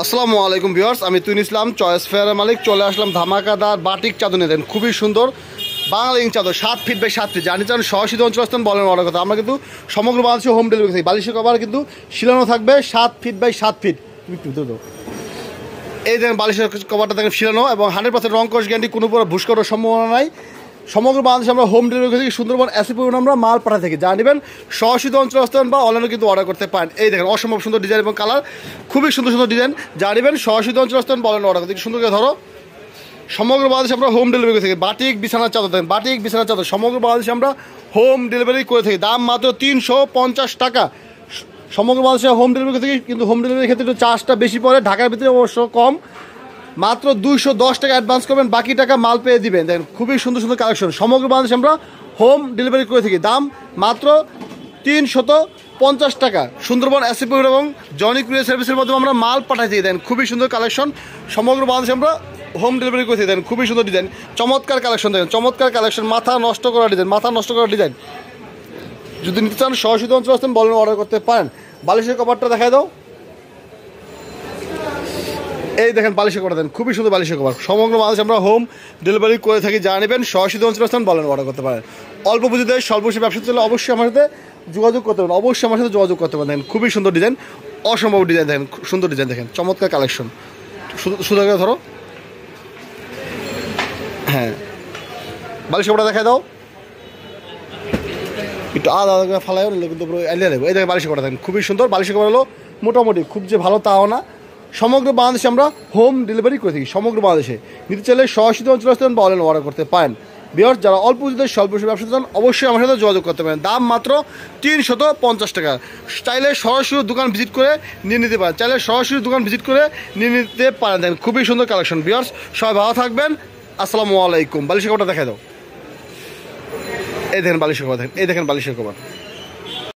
আসসালামু আলাইকুম ভিউয়ার্স, আমি তুইন ইসলাম চয়েস ফেয়ারের মালিক। চলে আসলাম ধামাকাদার বাটিক চাদর নিয়ে। দেন খুবই সুন্দর বাংলালিং চাদর 7 ফিট বাই 7 ফিট। জানি চান সহসিদ্ধ অঞ্চলস্থান বলেন অর্ডার কথা। আমরা কিন্তু সমগ্র বাংলাদেশে হোম ডেলিভারি থাকি। বালিশের কভার কিন্তু শিলানো থাকবে 7 ফিট বাই 7 ফিট। এই দেখেন বালিশের কভারটা দেখেন শিলানো এবং 100% রং কস গ্যারান্টি, কোনো পুরো ভুস করার সম্ভাবনা নাই। সমগ্র বাংলাদেশে আমরা হোম ডেলিভারি থেকে সুন্দরবন এসি পরিমাণ আমরা মাল পাঠা থেকে যা নেবেন সহসিদ্ধ অঞ্চলস্থান বা অনলাইনে কিন্তু অর্ডার করতে পারেন। এই দেখেন অসম্ভব সুন্দর ডিজাইন এবং কালার, খুবই সুন্দর সুন্দর ডিজাইন যা নেবেন সহসিদ্ধ অঞ্চলস্থান বা অনলাইনে অর্ডার করতে। সুন্দর করে ধরো, সমগ্র বাংলাদেশে আমরা হোম ডেলিভারি করে থাকি। বাটিক বিছানার চাদর দেখেন, বাটিক বিছানার চাদর সমগ্র বাংলাদেশে আমরা হোম ডেলিভারি করে থাকি। দাম মাত্র 350 টাকা। সমগ্র বাংলাদেশে হোম ডেলিভারি করে থাকি, কিন্তু হোম ডেলিভারির ক্ষেত্রে একটু চার্জটা বেশি পড়ে, ঢাকার ভিতরে অবশ্য কম। মাত্র 210 টাকা অ্যাডভান্স করবেন, বাকি টাকা মাল পেয়ে দিবেন। দেখেন খুবই সুন্দর সুন্দর কালেকশন সমগ্র বাংলাদেশে আমরা হোম ডেলিভারি করে থাকি। দাম মাত্র 350 টাকা। সুন্দরবন এসিপি এবং জনি কুরিয়ার সার্ভিসের মাধ্যমে আমরা মাল পাঠাই দিয়ে দেন। খুবই সুন্দর কালেকশন সমগ্র বাংলাদেশে আমরা হোম ডেলিভারি করে দেন। খুবই সুন্দর ডিজাইন, চমৎকার কালেকশন দেখেন, চমৎকার কালেকশন, মাথা নষ্ট করা ডিজাইন, মাথা নষ্ট করা ডিজাইন। যদি নিতে চান সহসিদ্ধ অঞ্চল আসতেন বলেন অর্ডার করতে পারেন। বালিশের কভারটা দেখায় দাও। এই দেখেন বালিশের কভার দেন, খুবই সুন্দর বালিশের কভার। সমগ্র বাংলাদেশে আমরা হোম ডেলিভারি করে থাকি। যা নেবেন সহসিদ্ধ অঞ্চল আসতেন বলেন অর্ডার করতে পারেন। অল্প পুঁজিতে স্বল্প ব্যবসা চলে অবশ্যই আমার সাথে যোগাযোগ করতে পারেন, অবশ্যই আমার সাথে যোগাযোগ করতে পারেন। খুবই সুন্দর ডিজাইন, অসম্ভব ডিজাইন দেখেন, সুন্দর ডিজাইন দেখেন, চমৎকার কালেকশন। সুন্দর করে ধরো। হ্যাঁ বালিশ কভারটা দেখায় দাও, একটু আলাদা আলাদা করে ফালাই কিন্তু এলিয়ে দেবো। এই দেখেন বালিশ কভারটা দেখেন, খুবই সুন্দর। বালিশ কভার হলো মোটামুটি, খুব যে ভালো তাও না। সমগ্র বাংলাদেশে আমরা হোম ডেলিভারি করে থাকি। সমগ্র বাংলাদেশে নিতে চাইলে সহসিদ্ধ অঞ্চল আসতেন বা অনলাইনে অর্ডার করতে পারেন। ভিউয়ার্স, যারা অল্প পুঁজিতে স্বল্প ব্যবসা চান অবশ্যই আমার সাথে যোগাযোগ করতে পারেন। দাম মাত্র 350 টাকা। চাইলে সরাসরি দোকান ভিজিট করে নিয়ে নিতে পারেন, চাইলে সরাসরি দোকান ভিজিট করে নিয়ে নিতে পারেন। দেখেন খুবই সুন্দর কালেকশন। ভিউয়ার্স, সবাই ভালো থাকবেন, আসসালামু আলাইকুম। বালিশের কভারটা দেখা দাও। এই দেখেন বালিশের কভার দেখেন, এই দেখেন বালিশের কভার।